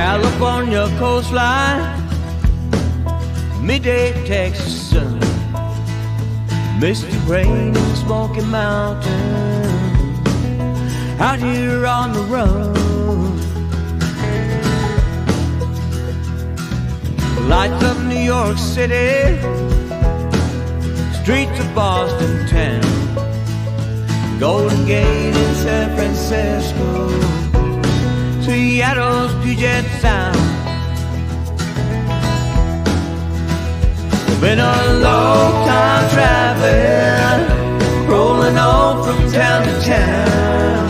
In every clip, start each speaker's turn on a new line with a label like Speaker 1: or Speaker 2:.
Speaker 1: California coastline, midday Texas sun, misty rain in Smoky Mountain, out here on the run. Lights of New York City, streets of Boston town, Golden Gate in San Francisco, Seattle's Puget Sound. Been a long time traveling, rolling on from town to town.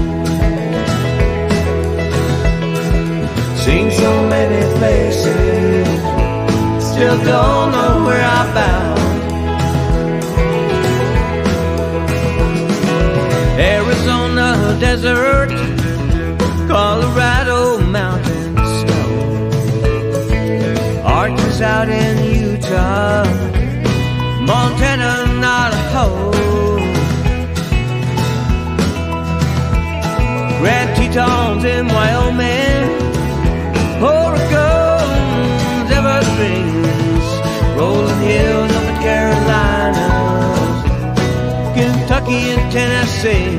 Speaker 1: Seen so many places, still don't know where I'm bound. Arizona desert, Colorado mountain snow, arches out in Utah, Montana and Idaho, Grand Tetons in Wyoming, Oregon's evergreens, rolling hills up in Carolinas, Kentucky and Tennessee.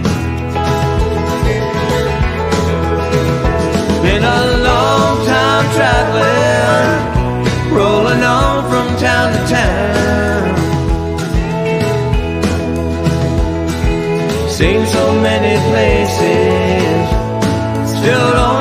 Speaker 1: Been a long time traveling, rolling on from town to town. Seen so many places, still don't